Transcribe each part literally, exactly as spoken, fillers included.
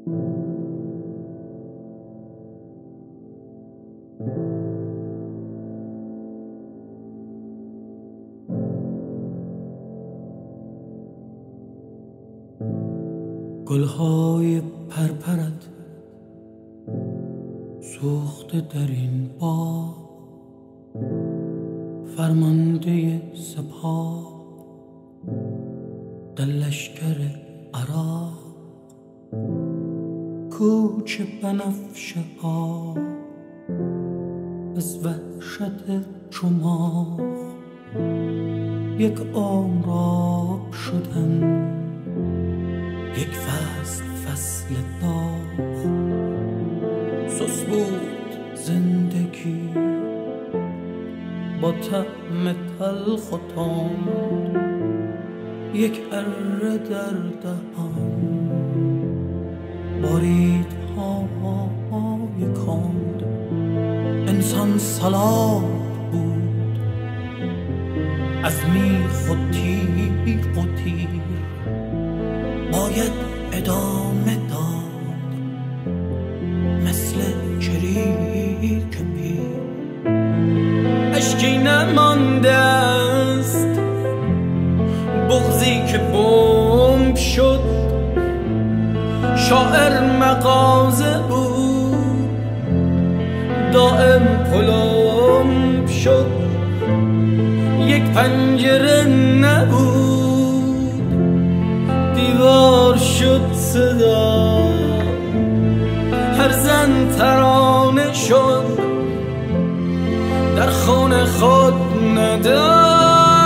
گلهای پرپرت سوخته در این باغ، فرمانده سپاه در لشکر عراق. کوچه بنفشه ها از وحشت چماق، یک عمر آب شدن، یک فصل فصل داغ. سوس بود زندگی با طعم تلخ و تند، یک اره در دهان باریدهای کند. انسان سلام بود از میخ و تیغ و تیر، باید ادامه داد مثل چریک پیر. اشکی نمانده است، بغضی که بمب شد. شاعر مغازه بود، دائم پلم شد. یک پنجره نبود، دیوار شد صدا. هر زن ترانه شد، در خانه خود نداشت.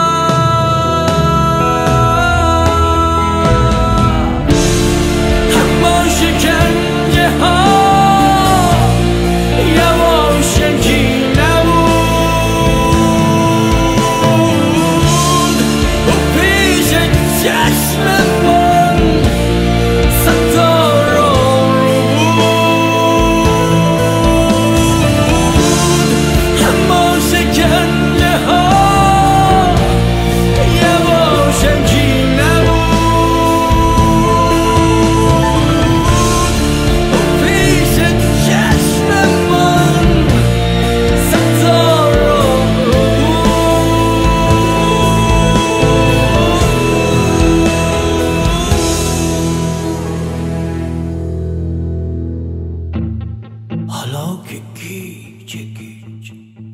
حالا که گیج گیج،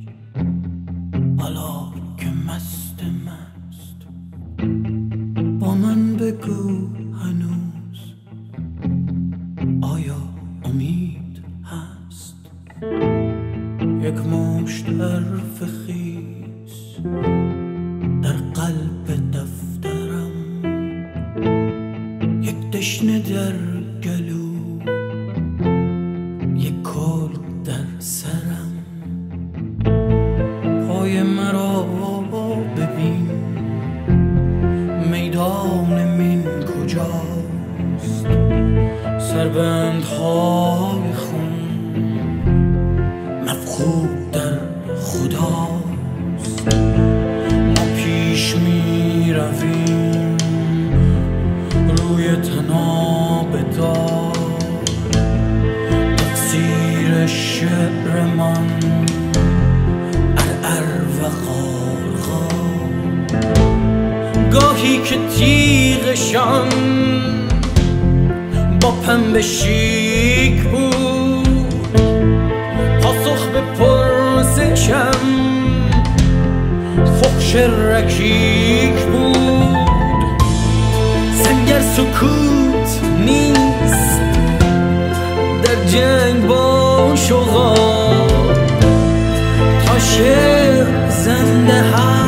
حالا که مست مست، با من بگو هنوز آیا امید هست؟ یک مشت حرف خیس در قلب دفترم، یک دشنه در گلو، یک کل در سرم. پای مرا ببین، میدان من کجاست؟ سربندهای خون مفقود در خداست. ما پیش می رویم روی طناب دار، تفسیر شعرمان ارعر و غارغار. گاهی که تیغشان با پنبه شیک بود، پاسخ به پرسشم فحش رکیک بود. سنگر سکوت نیست در جنگ با شغال، تا شعر زنده هست